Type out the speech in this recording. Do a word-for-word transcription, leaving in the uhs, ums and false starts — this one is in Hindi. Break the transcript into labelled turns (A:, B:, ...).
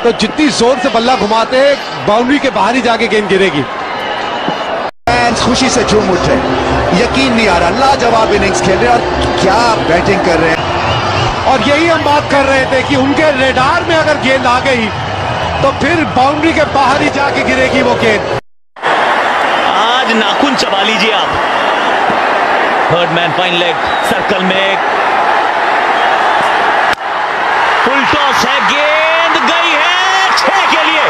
A: तो जितनी जोर से बल्ला घुमाते बाउंड्री के बाहर ही जाके गेंद गिरेगी।
B: फैंस खुशी से झूम उठे, यकीन नहीं आ रहा, लाजवाब इनिंग्स खेल रहे और क्या बैटिंग कर रहे हैं।
A: और यही हम बात कर रहे थे कि उनके रेडार में अगर गेंद आ गई तो फिर बाउंड्री के बाहर ही जाके गिरेगी वो गेंद।
C: आज नाखून चबा लीजिए आप। Third man fine leg circle में फुल टॉस है, गेंद गई है छह के लिए।